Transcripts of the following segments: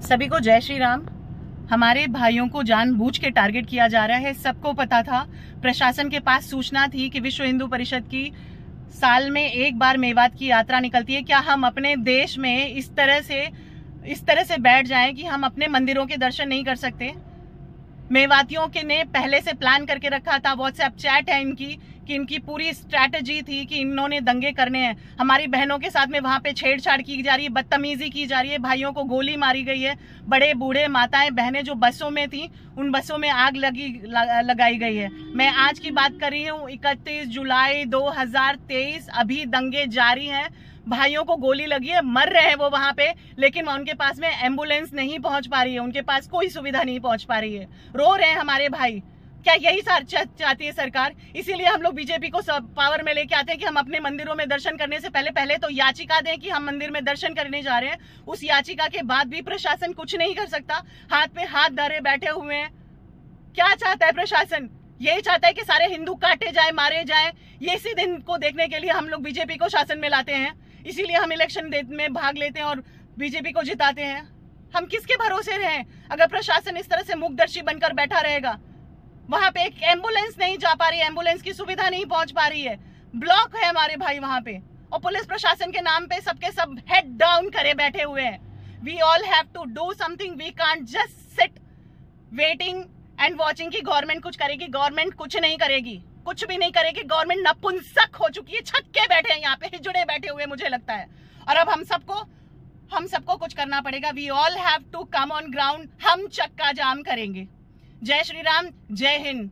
सभी को जय श्री राम। हमारे भाइयों को जानबूझ के टारगेट किया जा रहा है। सबको पता था, प्रशासन के पास सूचना थी कि विश्व हिंदू परिषद की साल में एक बार मेवात की यात्रा निकलती है। क्या हम अपने देश में इस तरह से बैठ जाएं कि हम अपने मंदिरों के दर्शन नहीं कर सकते? मेवातियों के ने पहले से प्लान करके रखा था। व्हाट्सएप चैट है इनकी कि इनकी पूरी स्ट्रैटेजी थी कि इन्होंने दंगे करने हैं। हमारी बहनों के साथ में वहां पे छेड़छाड़ की जा रही है, बदतमीजी की जा रही है, भाइयों को गोली मारी गई है। बड़े बूढ़े माताएं बहनें जो बसों में थी, उन बसों में आग लगाई गई है। मैं आज की बात कर रही हूँ 31 जुलाई 2023। अभी दंगे जारी हैं, भाइयों को गोली लगी है, मर रहे हैं वो वहां पे, लेकिन उनके पास में एम्बुलेंस नहीं पहुंच पा रही है, उनके पास कोई सुविधा नहीं पहुंच पा रही है। रो रहे हैं हमारे भाई। क्या यही चाहती है सरकार? इसीलिए हम लोग बीजेपी को पावर में लेके आते हैं कि हम अपने मंदिरों में दर्शन करने से पहले तो याचिका दें कि हम मंदिर में दर्शन करने जा रहे हैं। उस याचिका के बाद भी प्रशासन कुछ नहीं कर सकता, हाथ पे हाथ धरे बैठे हुए हैं। क्या चाहता है प्रशासन? यही चाहता है कि सारे हिंदू काटे जाए, मारे जाए। ये इसी दिन को देखने के लिए हम लोग बीजेपी को शासन में लाते हैं। इसीलिए हम इलेक्शन में भाग लेते हैं और बीजेपी को जिताते हैं। हम किसके भरोसे रहें अगर प्रशासन इस तरह से मूकदर्शी बनकर बैठा रहेगा? वहां पे एक एम्बुलेंस नहीं जा पा रही है, एम्बुलेंस की सुविधा नहीं पहुंच पा रही है, ब्लॉक है हमारे भाई वहां पे, और पुलिस प्रशासन के नाम पे सबके सब हेड डाउन करे बैठे हुए हैं। We all have to do something. We can't just sit waiting and watching कि गवर्नमेंट कुछ करेगी। गवर्नमेंट कुछ नहीं करेगी, कुछ भी नहीं करेगी। गवर्नमेंट नपुंसक हो चुकी है, छक्के बैठे हैं यहाँ पे, हिजड़े बैठे हुए मुझे लगता है। और अब हम सबको कुछ करना पड़ेगा। We all have to come on ground. हम चक्का जाम करेंगे। जय श्री राम, जय हिंद।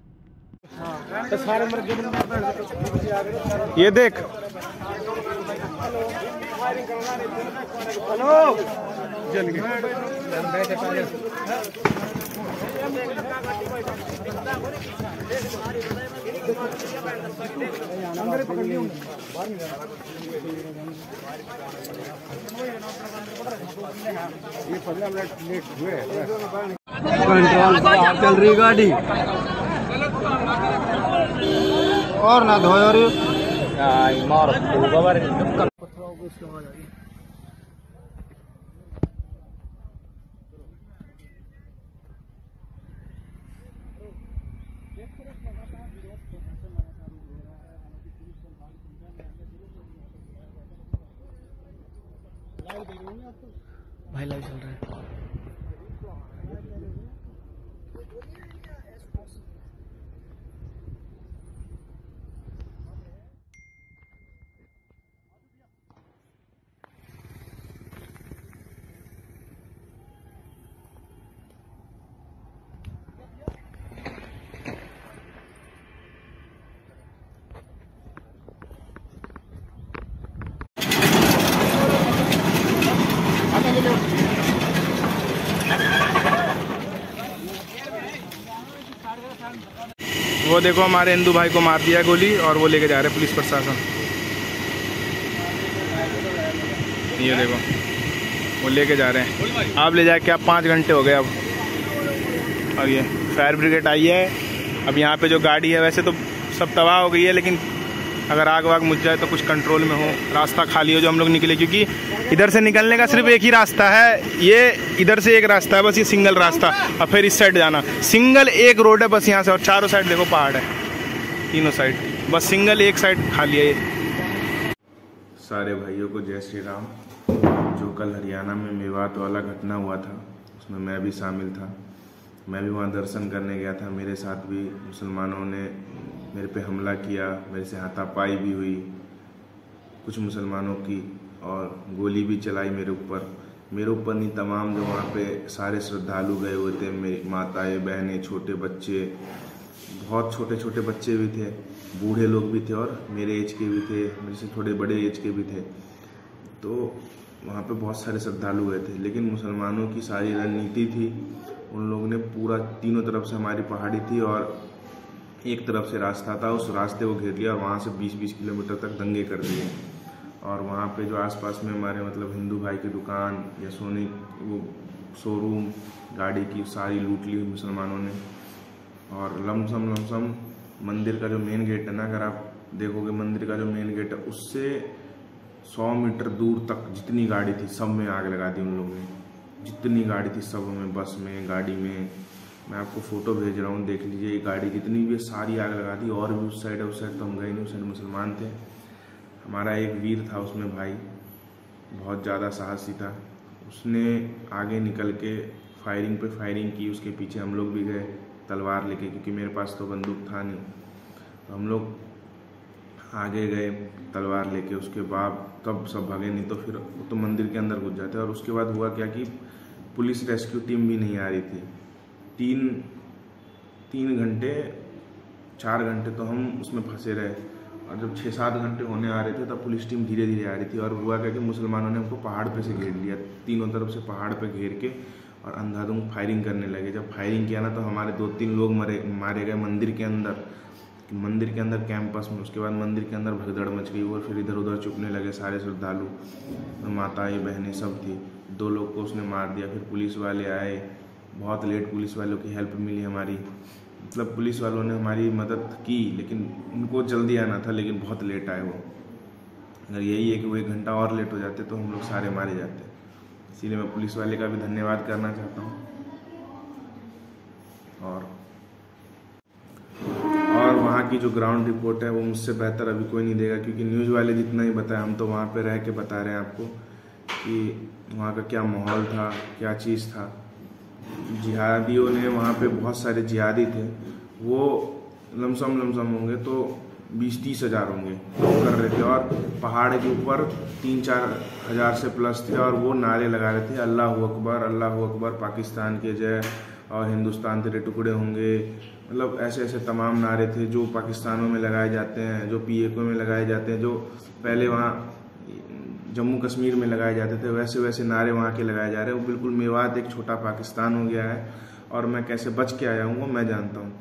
ये देख, हेलो ये 15 मिनट लेट हुए। कंट्रोल पर चल रही गाड़ी और ना धोए और मार भाई लाइव चल रहा है। वो देखो, हमारे हिंदू भाई को मार दिया गोली और वो लेके जा रहे पुलिस प्रशासन। ये देखो, वो लेके जा रहे हैं। आप ले जाके, आप 5 घंटे हो गए अब। और ये फायर ब्रिगेड आई है। अब यहाँ पे जो गाड़ी है, वैसे तो सब तबाह हो गई है, लेकिन अगर आग वाग मुझ जाए तो कुछ कंट्रोल में हो, रास्ता खाली हो जो हम लोग निकले, क्योंकि इधर से निकलने का सिर्फ एक ही रास्ता है। ये इधर से एक रास्ता है बस, ये सिंगल रास्ता, और फिर इस साइड जाना। सिंगल एक रोड है बस यहाँ से, और चारों साइड देखो पहाड़ है, तीनों साइड, बस सिंगल एक साइड खाली है ये। सारे भाइयों को जय श्री राम। जो कल हरियाणा में मेवात वाला घटना हुआ था, उसमें मैं भी शामिल था। मैं भी वहाँ दर्शन करने गया था। मेरे साथ भी मुसलमानों ने मेरे पे हमला किया, मेरे से हाथापाई भी हुई कुछ मुसलमानों की, और गोली भी चलाई मेरे ऊपर नहीं, तमाम जो वहाँ पे सारे श्रद्धालु गए हुए थे, मेरी माताएं बहनें, छोटे बच्चे, बहुत छोटे छोटे बच्चे भी थे, बूढ़े लोग भी थे, और मेरे एज के भी थे, मेरे से थोड़े बड़े एज के भी थे। तो वहाँ पे बहुत सारे श्रद्धालु गए थे, लेकिन मुसलमानों की सारी रणनीति थी। उन लोगों ने पूरा तीनों तरफ से हमारी पहाड़ी थी और एक तरफ से रास्ता था, उस रास्ते को घेर लिया और वहाँ से 20-20 किलोमीटर तक दंगे कर दिए। और वहाँ पे जो आसपास में हमारे मतलब हिंदू भाई की दुकान या सोने वो शोरूम, गाड़ी की सारी लूट ली मुसलमानों ने। और लमसम मंदिर का जो मेन गेट है ना, अगर आप देखोगे मंदिर का जो मेन गेट है, उससे 100 मीटर दूर तक जितनी गाड़ी थी सब में आग लगा दी उन लोगों ने। जितनी गाड़ी थी सब में, बस में, गाड़ी में, मैं आपको फ़ोटो भेज रहा हूँ, देख लीजिए। ये गाड़ी जितनी भी सारी आग लगा दी। और भी उस साइड तो हम गए नहीं, उस साइड मुसलमान थे। हमारा एक वीर था उसमें भाई, बहुत ज़्यादा साहसी था। उसने आगे निकल के फायरिंग पे फायरिंग की, उसके पीछे हम लोग भी गए तलवार लेके, क्योंकि मेरे पास तो बंदूक था नहीं। तो हम लोग आगे गए तलवार लेके, उसके बाद तब सब भागे, नहीं तो फिर वो तो मंदिर के अंदर घुस जाते। और उसके बाद हुआ क्या कि पुलिस रेस्क्यू टीम भी नहीं आ रही थी। 3 घंटे 4 घंटे तो हम उसमें फंसे रहे। और जब 6-7 घंटे होने आ रहे थे तब पुलिस टीम धीरे धीरे आ रही थी। और हुआ क्या कि मुसलमानों ने हमको पहाड़ पे से घेर लिया, तीनों तरफ से पहाड़ पे घेर के, और अंधाधुंध फायरिंग करने लगे। जब फायरिंग किया ना तो हमारे 2-3 लोग मारे गए मंदिर के अंदर कैंपस में। उसके बाद मंदिर के अंदर भगदड़ मच गई और फिर इधर उधर चुपने लगे सारे श्रद्धालु, माताएं बहनें सब थी। 2 लोग को उसने मार दिया। फिर पुलिस वाले आए, बहुत लेट पुलिस वालों की हेल्प मिली हमारी, मतलब पुलिस वालों ने हमारी मदद की, लेकिन उनको जल्दी आना था, लेकिन बहुत लेट आए वो। अगर यही है कि वो 1 घंटा और लेट हो जाते तो हम लोग सारे मारे जाते। इसीलिए मैं पुलिस वाले का भी धन्यवाद करना चाहता हूँ। और वहाँ की जो ग्राउंड रिपोर्ट है वो मुझसे बेहतर अभी कोई नहीं देगा, क्योंकि न्यूज़ वाले जितना ही बताए, हम तो वहाँ पे रह के बता रहे हैं आपको कि वहाँ का क्या माहौल था, क्या चीज़ था। जिहादियों ने वहाँ पे, बहुत सारे जिहादी थे, वो लमसम होंगे तो 20-30 हज़ार होंगे कर रहे थे। और पहाड़ के ऊपर 3-4 हज़ार से प्लस थे, और वो नारे लगा रहे थे, अल्लाह अकबर, पाकिस्तान के जय, और हिंदुस्तान तेरे टुकड़े होंगे। मतलब ऐसे तमाम नारे थे जो पाकिस्तानों में लगाए जाते हैं, जो PAK में लगाए जाते हैं, जो पहले वहाँ जम्मू कश्मीर में लगाए जाते थे, वैसे नारे वहाँ के लगाए जा रहे हैं। वो बिल्कुल मेवात एक छोटा पाकिस्तान हो गया है। और मैं कैसे बच के आया हूँ वो मैं जानता हूँ।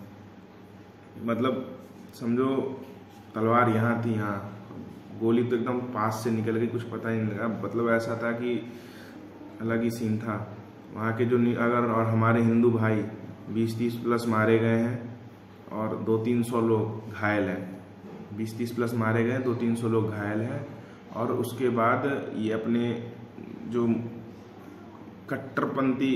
मतलब समझो तलवार यहाँ थी, यहाँ गोली तो एकदम पास से निकल गई, कुछ पता ही नहीं लगा। मतलब ऐसा था कि अलग ही सीन था वहाँ के। जो और हमारे हिंदू भाई 20-30 प्लस मारे गए हैं और 200-300 लोग घायल हैं। 20-30 प्लस मारे गए, 200-300 लोग घायल हैं। और उसके बाद ये अपने जो कट्टरपंथी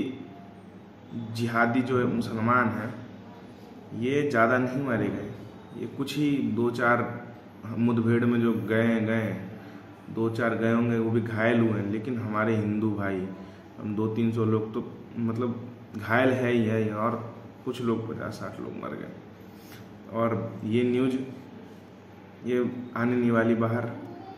जिहादी जो मुसलमान हैं, ये ज़्यादा नहीं मारे गए। ये कुछ ही 2-4 मुठभेड़ में जो गए 2-4 गए होंगे, वो भी घायल हुए हैं। लेकिन हमारे हिंदू भाई, हम 200-300 लोग तो मतलब घायल है ही है, और कुछ लोग 50-60 लोग मर गए। और ये न्यूज़ ये आने नहीं वाली बाहर,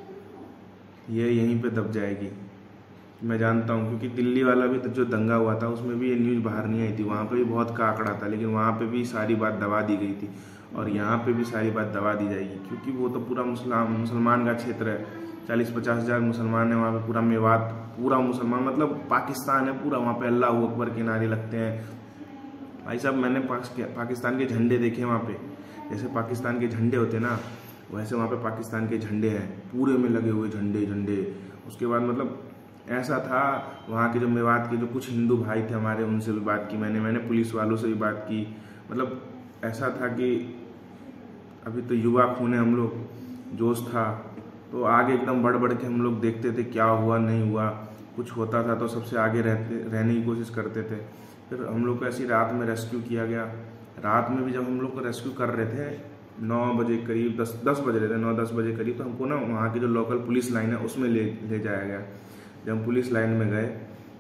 ये यहीं पे दब जाएगी, मैं जानता हूँ। क्योंकि दिल्ली वाला भी तो जो दंगा हुआ था उसमें भी ये न्यूज़ बाहर नहीं आई थी। वहाँ पे भी बहुत का आंकड़ा था, लेकिन वहाँ पे भी सारी बात दबा दी गई थी, और यहाँ पे भी सारी बात दबा दी जाएगी। क्योंकि वो तो पूरा मुसलमान का क्षेत्र है, 40-50 हज़ार मुसलमान है वहाँ पे। पूरा मेवात पूरा मुसलमान, मतलब पाकिस्तान है पूरा। वहाँ पे अल्लाह अकबर के नारे लगते हैं भाई साहब। मैंने पाकिस्तान के झंडे देखे वहाँ पे, जैसे पाकिस्तान के झंडे होते ना, वैसे वहाँ पे पाकिस्तान के झंडे हैं, पूरे में लगे हुए झंडे। उसके बाद मतलब ऐसा था, वहाँ के जो मेवात के जो कुछ हिंदू भाई थे हमारे, उनसे भी बात की मैंने पुलिस वालों से भी बात की। मतलब ऐसा था कि अभी तो युवा खून है हम लोग, जोश था, तो आगे एकदम बढ़ के हम लोग देखते थे क्या हुआ नहीं हुआ। कुछ होता था तो सबसे आगे रहने की कोशिश करते थे। फिर हम लोग को ऐसी रात में रेस्क्यू किया गया। रात में भी जब हम लोग को रेस्क्यू कर रहे थे 9 बजे करीब, 10 बज रहे थे, 9-10 बजे करीब, तो हमको ना वहाँ की जो लोकल पुलिस लाइन है उसमें ले जाया गया। जब हम पुलिस लाइन में गए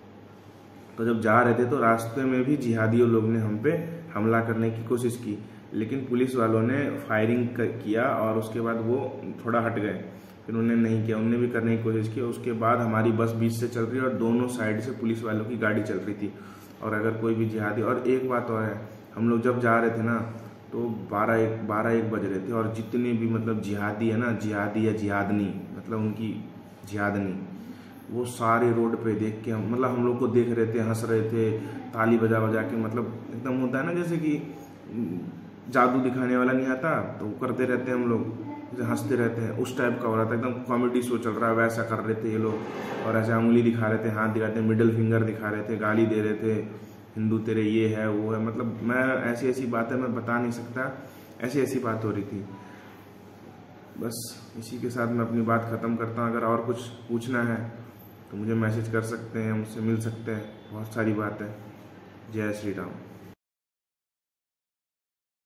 तो जब जा रहे थे तो रास्ते में भी जिहादियों लोग ने हम पे हमला करने की कोशिश की, लेकिन पुलिस वालों ने फायरिंग किया और उसके बाद वो थोड़ा हट गए। फिर उन्होंने नहीं किया, उनने भी करने की कोशिश की। उसके बाद हमारी बस बीच से चल रही है और दोनों साइड से पुलिस वालों की गाड़ी चल रही थी। और अगर कोई भी जिहादी, और एक बात और है, हम लोग जब जा रहे थे ना तो 12-1 बज रहे थे, और जितने भी मतलब जिहादी है ना, जिहादी या जिहादनी, मतलब उनकी जिहादनी, वो सारे रोड पे देख के मतलब हम लोग को देख रहे थे, हंस रहे थे, ताली बजा के, मतलब एकदम होता है ना जैसे कि जादू दिखाने वाला नहीं आता तो वो करते रहते हैं हम लोग, जैसे हंसते रहते हैं, उस टाइप का हो रहा था। एकदम कॉमेडी शो चल रहा है वैसा कर रहे थे ये लोग। और ऐसे उंगली दिखा रहे थे, हाथ दिखाते, मिडिल फिंगर दिखा रहे थे, गाली दे रहे थे, हिंदू तेरे ये है वो है। मतलब मैं ऐसी बातें मैं बता नहीं सकता, ऐसी बात हो रही थी। बस इसी के साथ मैं अपनी बात ख़त्म करता हूँ। अगर और कुछ पूछना है तो मुझे मैसेज कर सकते हैं, मुझसे मिल सकते हैं। बहुत सारी बात है। जय श्री राम।